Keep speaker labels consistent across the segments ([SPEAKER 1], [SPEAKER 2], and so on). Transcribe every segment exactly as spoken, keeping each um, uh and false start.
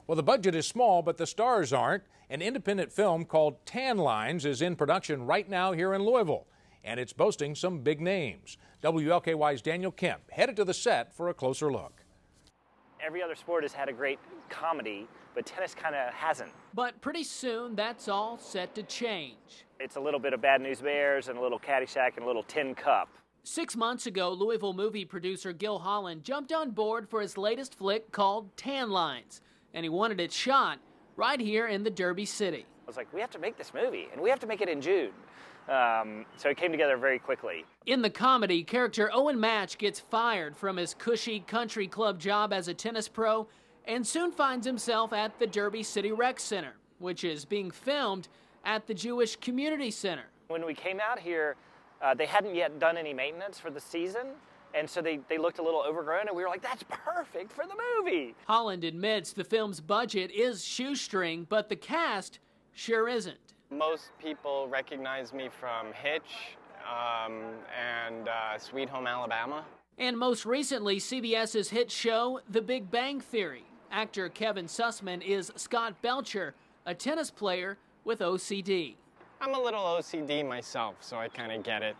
[SPEAKER 1] Well, the budget is small, but the stars aren't. An independent film called Tan Lines is in production right now here in Louisville, and it's boasting some big names. W L K Y's Daniel Kemp headed to the set for a closer look.
[SPEAKER 2] Every other sport has had a great comedy, but tennis kind of hasn't.
[SPEAKER 3] But pretty soon, that's all set to change.
[SPEAKER 2] It's a little bit of Bad News Bears and a little Caddyshack and a little Tin Cup.
[SPEAKER 3] Six months ago, Louisville movie producer Gil Holland jumped on board for his latest flick called Tan Lines, and he wanted it shot right here in the Derby City.
[SPEAKER 2] I was like, we have to make this movie, and we have to make it in June. Um, so it came together very quickly.
[SPEAKER 3] In the comedy, character Owen Match gets fired from his cushy country club job as a tennis pro and soon finds himself at the Derby City Rec Center, which is being filmed at the Jewish Community Center.
[SPEAKER 2] When we came out here, uh, they hadn't yet done any maintenance for the season, and so they, they looked a little overgrown, and we were like, that's perfect for the movie.
[SPEAKER 3] Holland admits the film's budget is shoestring, but the cast sure isn't.
[SPEAKER 4] Most people recognize me from Hitch um, and uh, Sweet Home Alabama.
[SPEAKER 3] And most recently, CBS's hit show, The Big Bang Theory. Actor Kevin Sussman is Scott Belcher, a tennis player with O C D.
[SPEAKER 4] I'm a little O C D myself, so I kind of get it.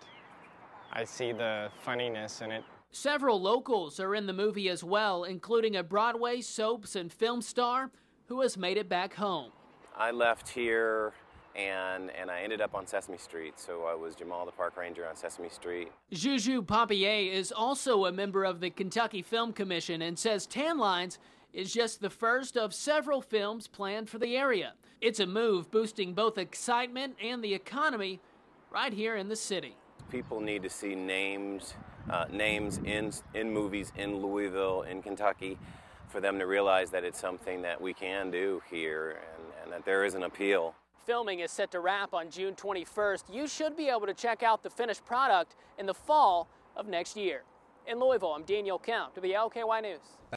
[SPEAKER 4] I see the funniness in it.
[SPEAKER 3] Several locals are in the movie as well, including a Broadway soaps and film star who has made it back home.
[SPEAKER 5] I left here and and I ended up on Sesame Street, so I was Jamal the park ranger on Sesame Street.
[SPEAKER 3] Juju Papier is also a member of the Kentucky Film Commission and says Tan Lines is just the first of several films planned for the area. It's a move boosting both excitement and the economy right here in the city.
[SPEAKER 5] People need to see names, uh, names in in movies in Louisville, in Kentucky, for them to realize that it's something that we can do here and, and that there is an appeal.
[SPEAKER 3] Filming is set to wrap on June twenty-first. You should be able to check out the finished product in the fall of next year. In Louisville, I'm Daniel Kemp, W L K Y News.